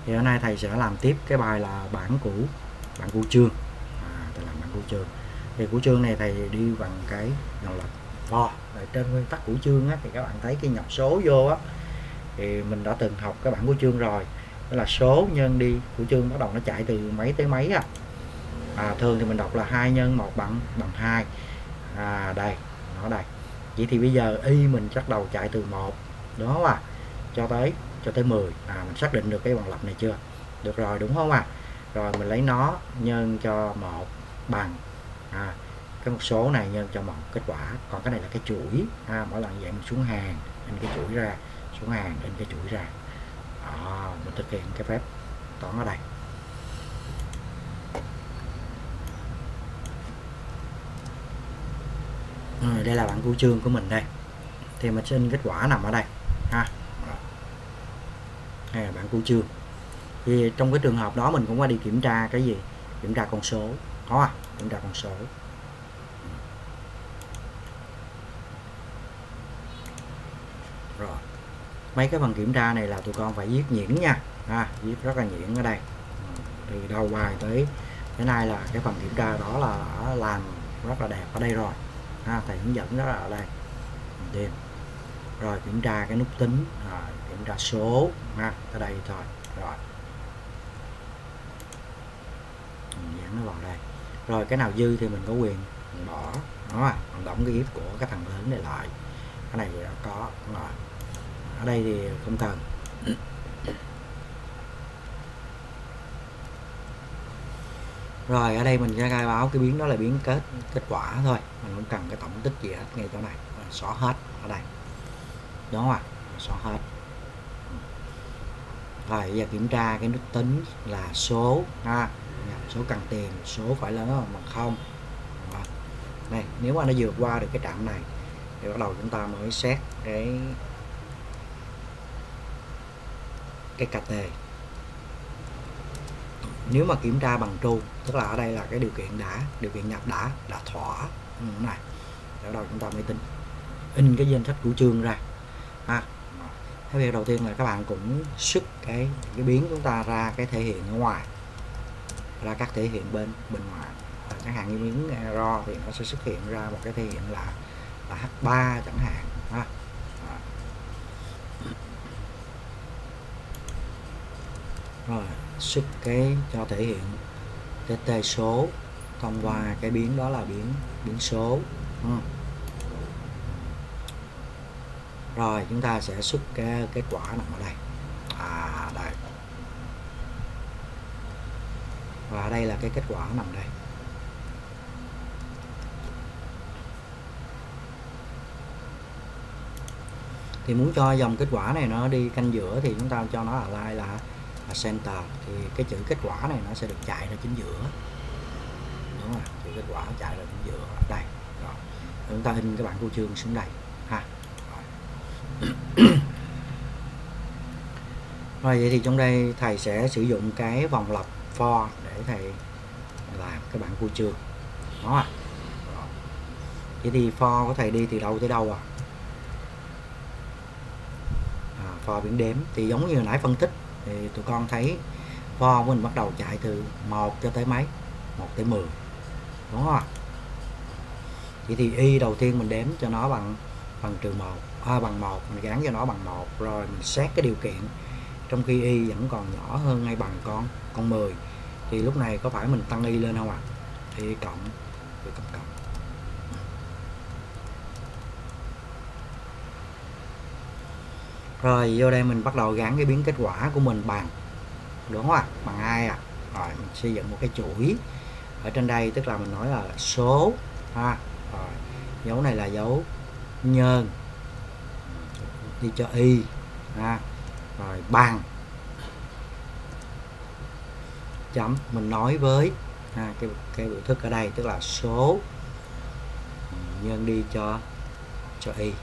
Thì hôm nay thầy sẽ làm tiếp cái bài là bản cũ chương. Thầy làm bản cũ chương. Thì cũ chương này thầy đi bằng cái dòng lặp for. Trên nguyên tắc cũ chương á, thì các bạn thấy cái nhập số vô á, thì mình đã từng học cái bản cũ chương rồi. Đó là số nhân đi cũ chương bắt đầu nó chạy từ mấy tới mấy à. Thường thì mình đọc là 2 nhân 1 bằng 2. Đây, nó đây. Vậy thì bây giờ y mình bắt đầu chạy từ 1 đó cho tới 10. Mình xác định được cái bằng lặp này chưa? Được rồi đúng không Rồi mình lấy nó nhân cho 1 bằng cái một số này nhân cho 1 kết quả. Còn cái này là cái chuỗi, mỗi lần dạng mình xuống hàng in cái chuỗi ra, xuống hàng in cái chuỗi ra. Mình thực hiện cái phép toán ở đây. Rồi, đây là bản cũ chương của mình đây. Thì mình sẽ in kết quả nằm ở đây đây là bản cũ chương. Thì trong cái trường hợp đó mình cũng qua đi kiểm tra cái gì? Kiểm tra con số. Kiểm tra con số. Rồi. Mấy cái phần kiểm tra này là tụi con phải viết nhuyễn nha. Viết rất là nhuyễn ở đây. Từ đầu bài tới thế này là cái phần kiểm tra đó là làm rất là đẹp ở đây rồi. Thầy hướng dẫn đó là ở đây. Tìm. Rồi kiểm tra cái nút tính, kiểm tra số ở đây thôi. Rồi dán nó vào đây. Rồi cái nào dư thì mình có quyền mình bỏ mình đóng cái if của cái thằng lớn này lại. Cái này thì có rồi. Ở đây thì không cần. Rồi ở đây mình sẽ khai báo cái biến đó là biến kết quả thôi, mình không cần cái tổng tích gì hết ngay chỗ này. Xóa hết ở đây, đúng không xóa hết. Rồi bây giờ kiểm tra cái nút tính là số số cần tiền, số phải lớn hơn bằng 0. Này, nếu mà nó vượt qua được cái trạm này thì bắt đầu chúng ta mới xét cái KT. Nếu mà kiểm tra bằng true, tức là ở đây là cái điều kiện nhập đã thỏa này, bắt đầu chúng ta mới tính in cái danh sách của chương ra. Cái việc đầu tiên là các bạn cũng xuất cái biến chúng ta ra cái thể hiện ở ngoài, ra các thể hiện bên ngoài. Chẳng hạn như biến error thì nó sẽ xuất hiện ra một cái thể hiện là H3 chẳng hạn. Rồi xuất cái cho thể hiện tt số thông qua cái biến đó là biến số. Rồi chúng ta sẽ xuất cái kết quả nằm ở đây. Đây. Và đây là cái kết quả nằm đây. Thì muốn cho dòng kết quả này nó đi canh giữa thì chúng ta cho nó align là center, thì cái chữ kết quả này nó sẽ được chạy ra chính giữa. Đúng rồi, chữ kết quả chạy ra chính giữa đây. Rồi chúng ta in cái bản cũ chương xuống đây Rồi vậy thì trong đây thầy sẽ sử dụng cái vòng lặp for để thầy làm cái bản cũ chương đó. Vậy thì for của thầy đi từ đâu tới đâu for biến đếm thì giống như nãy phân tích thì tụi con thấy for của mình bắt đầu chạy từ 1 cho tới mấy? 1 tới 10. Đúng không Vậy thì y đầu tiên mình đếm cho nó bằng trừ 1, bằng 1, mình gắn cho nó bằng 1, rồi mình xét cái điều kiện trong khi y vẫn còn nhỏ hơn hay bằng con 10 thì lúc này có phải mình tăng y lên không thì cộng. Rồi vô đây mình bắt đầu gắn cái biến kết quả của mình bằng, đúng không bằng 2 Rồi mình xây dựng một cái chuỗi ở trên đây, tức là mình nói là số Rồi dấu này là dấu nhân đi cho y rồi bằng chấm, mình nói với cái biểu thức ở đây, tức là số nhân đi cho y.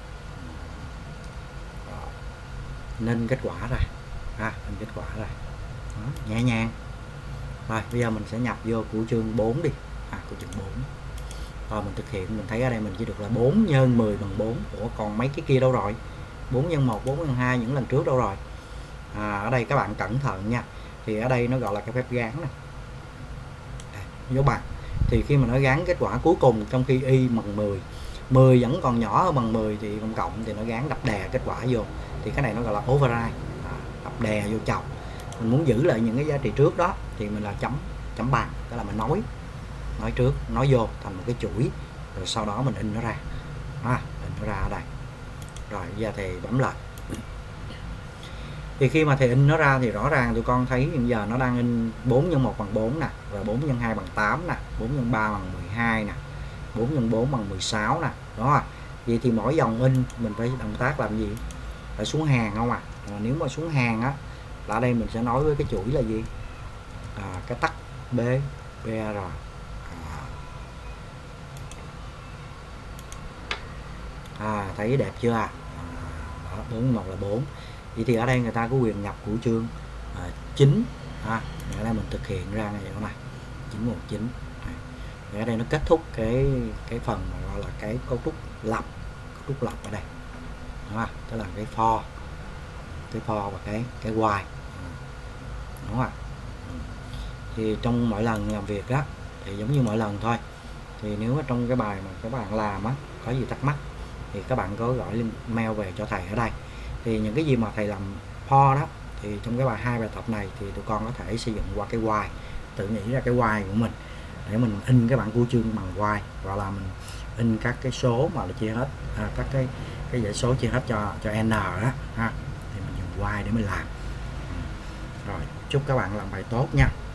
Nên kết quả ra nên kết quả ra nhẹ nhàng. Rồi bây giờ mình sẽ nhập vô của chương 4 đi, của chương 4. Rồi mình thực hiện, mình thấy ở đây mình chỉ được là 4 nhân 10 bằng 4. Còn mấy cái kia đâu rồi? 4 nhân 1, 4 nhân 2 những lần trước đâu rồi? Ở đây các bạn cẩn thận nha. thì ở đây nó gọi là cái phép gán này, dấu bằng. Thì khi mà nó gán kết quả cuối cùng trong khi y bằng 10, 10 vẫn còn nhỏ hơn bằng 10 thì cộng thì nó gán đập đè kết quả vô, thì cái này nó gọi là override, đập đè vô chồng. Mình muốn giữ lại những cái giá trị trước đó thì mình là chấm bằng, tức là mình nói trước, nói vô thành một cái chuỗi, rồi sau đó mình in nó ra, in nó ra ở đây. Rồi giờ thì bấm lại. Thì khi mà thầy in nó ra thì rõ ràng tụi con thấy hiện giờ nó đang in 4 x 1 bằng 4 nè, rồi 4 x 2 bằng 8 nè, 4 x 3 bằng 12 nè, 4 x 4 bằng 16 nè, đó. Vậy thì mỗi dòng in mình phải động tác làm gì? Phải xuống hàng không à? Nếu mà xuống hàng á, là ở đây mình sẽ nói với cái chuỗi là gì? Cái tắt B, BR. Thấy đẹp chưa? Đó, 4 x 1 là 4. Vậy thì ở đây người ta có quyền nhập của chương 9, ở đây mình thực hiện ra này này 919. Ở đây nó kết thúc cái phần mà gọi là cái cấu trúc lập ở đây, tức là cái for và cái while, đúng không ạ? Thì trong mỗi lần làm việc đó thì giống như mỗi lần thôi. Thì nếu mà trong cái bài mà các bạn làm á có gì thắc mắc thì các bạn có gọi mail về cho thầy ở đây. Thì những cái gì mà thầy làm for đó thì trong cái hai bài tập này thì tụi con có thể sử dụng qua cái while, tự nghĩ ra cái while của mình để mình in cái bảng cua chương bằng while, hoặc là mình in các cái số mà là chia hết, các cái dãy số chia hết cho n đó thì mình dùng while để mình làm. Rồi chúc các bạn làm bài tốt nha.